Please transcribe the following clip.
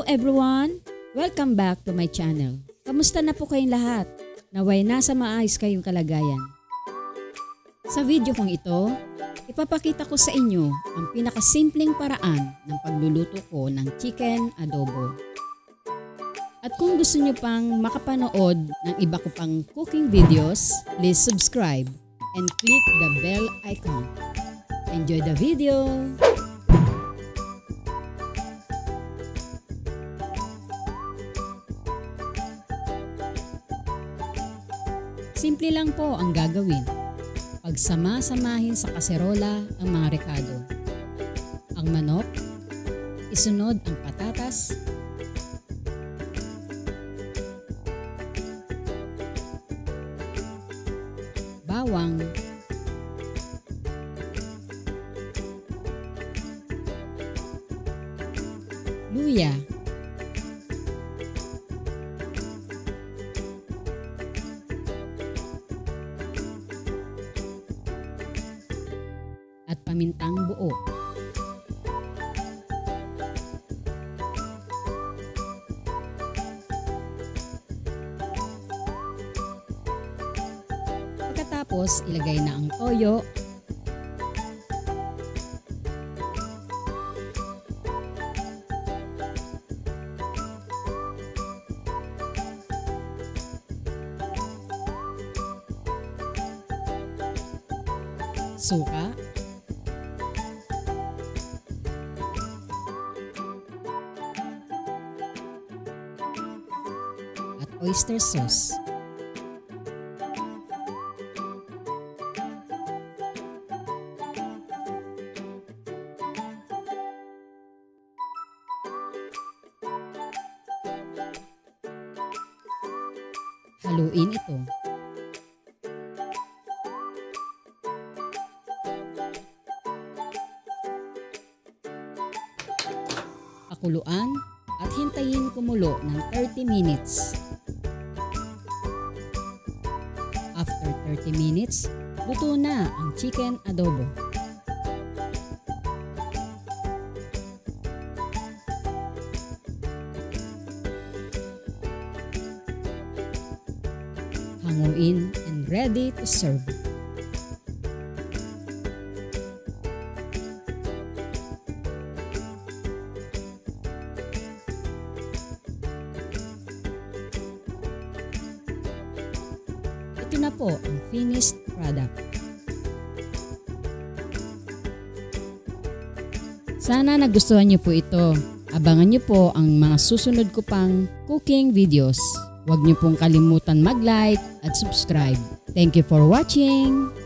Hello everyone! Welcome back to my channel. Kamusta na po kayong lahat? Naway nasa maayos kayong kalagayan. Sa video kong ito, ipapakita ko sa inyo ang pinakasimpleng paraan ng pagluluto ko ng chicken adobo. At kung gusto nyo pang makapanood ng iba ko pang cooking videos, please subscribe and click the bell icon. Enjoy the video! Simple lang po ang gagawin. Pagsama-samahin sa kaserola ang mga rekado. Ang manok, isunod ang patatas, bawang, luya, at pamintang buo. Pagkatapos, ilagay na ang toyo, suka, at oyster sauce. Haluin ito. Pakuluan at hintayin kumulo ng 30 minutes. After 30 minutes, luto na ang chicken adobo. Hanguin and ready to serve. Ito na po ang finished product. Sana nagustuhan niyo po ito. Abangan niyo po ang mga susunod ko pang cooking videos. Huwag niyo pong kalimutan mag-like at subscribe. Thank you for watching!